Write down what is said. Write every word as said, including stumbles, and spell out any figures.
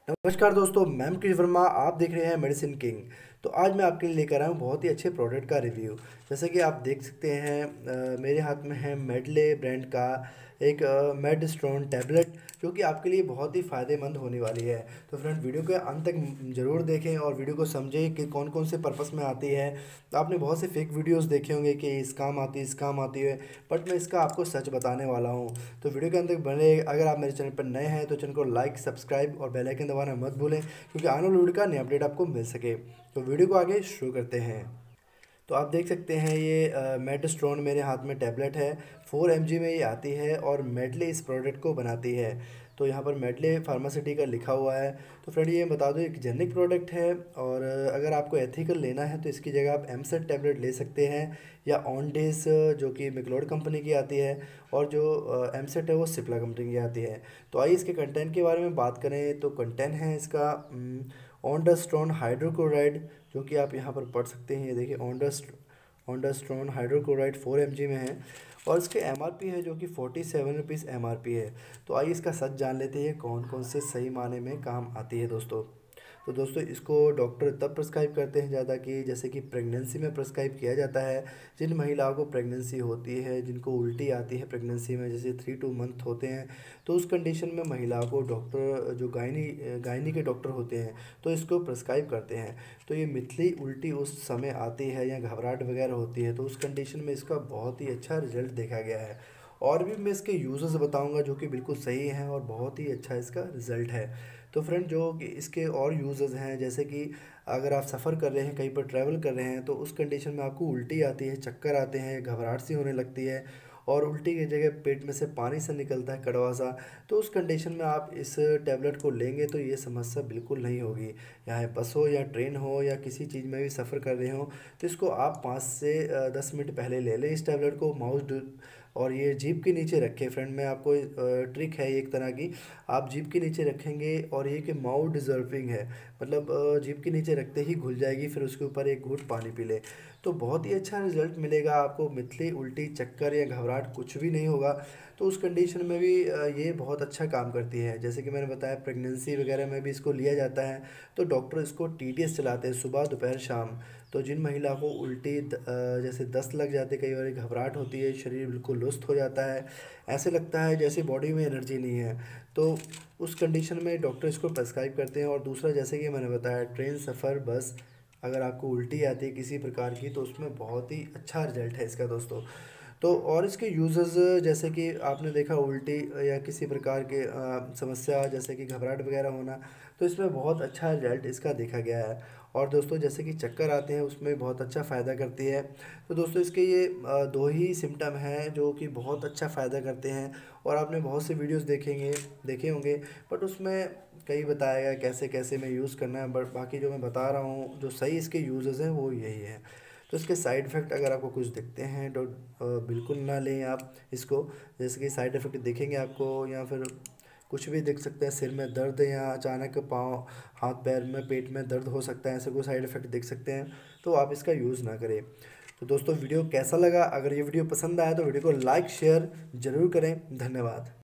नमस्कार दोस्तों, मैं मुकेश वर्मा। आप देख रहे हैं मेडिसिन किंग। तो आज मैं आपके लिए लेकर आया हूँ बहुत ही अच्छे प्रोडक्ट का रिव्यू। जैसे कि आप देख सकते हैं, अ, मेरे हाथ में है मेडले ब्रांड का एक मेडस्ट्रोन टैबलेट, जो कि आपके लिए बहुत ही फ़ायदेमंद होने वाली है। तो फ्रेंड, वीडियो के अंत तक ज़रूर देखें और वीडियो को समझें कि कौन कौन से पर्पस में आती है। तो आपने बहुत से फेक वीडियोस देखे होंगे कि इस काम आती है, इस काम आती है, बट मैं इसका आपको सच बताने वाला हूँ। तो वीडियो के अंत तक बने। अगर आप मेरे चैनल पर नए हैं तो चैनल को लाइक, सब्सक्राइब और बेल आइकन दबाना मत भूलें, क्योंकि आने वाली वीडियो का नई अपडेट आपको मिल सके। तो वीडियो को आगे शुरू करते हैं। तो आप देख सकते हैं, ये मेडस्ट्रोन मेरे हाथ में टैबलेट है। फोर एम जी में ये आती है और मेडले इस प्रोडक्ट को बनाती है। तो यहाँ पर मेडले फार्मासिटी का लिखा हुआ है। तो फ्रेंड, ये बता दो, एक जेनिक प्रोडक्ट है। और अ, अगर आपको एथिकल लेना है तो इसकी जगह आप एमसेट टैबलेट ले सकते हैं, या ऑनडेस जो कि मिक्लोड कंपनी की आती है, और जो एमसेट है वो सिप्ला कंपनी की आती है। तो आइए इसके कंटेंट के बारे में बात करें। तो कंटेंट है इसका ऑनडास्ट्रोन हाइड्रोक्लोराइड, जो कि आप यहाँ पर पढ़ सकते हैं। ये देखिए, ऑनडास्ट ondansetron hydrochloride four m g में है, और इसके एम आर पी है जो कि forty seven rupees M R P है। तो आइए इसका सच जान लेते हैं, कौन कौन से सही माने में काम आती है दोस्तों। तो दोस्तों, इसको डॉक्टर तब प्रिस्क्राइब करते हैं ज़्यादा कि जैसे कि प्रेगनेंसी में प्रिस्क्राइब किया जाता है। जिन महिलाओं को प्रेगनेंसी होती है, जिनको उल्टी आती है प्रेगनेंसी में, जैसे थ्री टू मंथ होते हैं, तो उस कंडीशन में महिलाओं को डॉक्टर जो गायनी गायनी के डॉक्टर होते हैं, तो इसको प्रिस्क्राइब करते हैं। तो ये मिथली उल्टी उस समय आती है या घबराहट वगैरह होती है, तो उस कंडीशन में इसका बहुत ही अच्छा रिजल्ट देखा गया है। और भी मैं इसके यूज़र्स बताऊंगा जो कि बिल्कुल सही हैं और बहुत ही अच्छा इसका रिज़ल्ट है। तो फ्रेंड, जो कि इसके और यूज़र्स हैं, जैसे कि अगर आप सफ़र कर रहे हैं, कहीं पर ट्रैवल कर रहे हैं, तो उस कंडीशन में आपको उल्टी आती है, चक्कर आते हैं, घबराहट सी होने लगती है, और उल्टी की जगह पेट में से पानी सा निकलता है, कड़वा सा। तो उस कंडीशन में आप इस टैबलेट को लेंगे तो ये समस्या बिल्कुल नहीं होगी। चाहे बस हो या ट्रेन हो या किसी चीज़ में भी सफ़र कर रहे हो, तो इसको आप पाँच से अ, दस मिनट पहले ले लें इस टैबलेट को। माउस और ये जीभ के नीचे रखें। फ्रेंड, मैं आपको ट्रिक है एक तरह की। आप जीभ के नीचे रखेंगे और ये कि माउथ डिजर्विंग है, मतलब अ, जीभ के नीचे रखते ही घुल जाएगी, फिर उसके ऊपर एक घूंट पानी पी ले, तो बहुत ही अच्छा रिजल्ट मिलेगा आपको। मिथली, उल्टी, चक्कर या घबराहट कुछ भी नहीं होगा। तो उस कंडीशन में भी अ, ये बहुत अच्छा काम करती है। जैसे कि मैंने बताया, प्रेगनेंसी वगैरह में भी इसको लिया जाता है। तो डॉक्टर इसको टी टी एस चलाते हैं, सुबह दोपहर शाम। तो जिन महिला को उल्टी द- अ, जैसे दस्त लग जाते, कई बार घबराहट होती है, शरीर बिल्कुल लुस्त हो जाता है, ऐसे लगता है जैसे बॉडी में एनर्जी नहीं है, तो उस कंडीशन में डॉक्टर इसको प्रेस्क्राइब करते हैं। और दूसरा, जैसे कि मैंने बताया, ट्रेन सफ़र, बस, अगर आपको उल्टी आती है किसी प्रकार की, तो उसमें बहुत ही अच्छा रिजल्ट है इसका दोस्तों। तो और इसके यूज़र्स, जैसे कि आपने देखा, उल्टी या किसी प्रकार के अ, समस्या जैसे कि घबराहट वगैरह होना, तो इसमें बहुत अच्छा रिजल्ट इसका देखा गया है। और दोस्तों, जैसे कि चक्कर आते हैं, उसमें बहुत अच्छा फ़ायदा करती है। तो दोस्तों, इसके ये अ, दो ही सिम्टम हैं जो कि बहुत अच्छा फ़ायदा करते हैं। और आपने बहुत से वीडियोस देखेंगे देखे होंगे, बट उसमें कई बताया गया कैसे कैसे में यूज़ करना है, बट बाकी जो मैं बता रहा हूँ, जो सही इसके यूज़ेस हैं वो यही है। तो इसके साइड इफ़ेक्ट अगर आपको कुछ दिखते हैं तो अ, बिल्कुल ना लें आप इसको। जैसे कि साइड इफ़ेक्ट दिखेंगे आपको, या फिर कुछ भी दिख सकता है, सिर में दर्द, या अचानक पाँव, हाथ पैर में, पेट में दर्द हो सकता है, ऐसे कोई साइड इफ़ेक्ट दिख सकते हैं, तो आप इसका यूज़ ना करें। तो दोस्तों, वीडियो कैसा लगा? अगर ये वीडियो पसंद आया तो वीडियो को लाइक शेयर ज़रूर करें। धन्यवाद।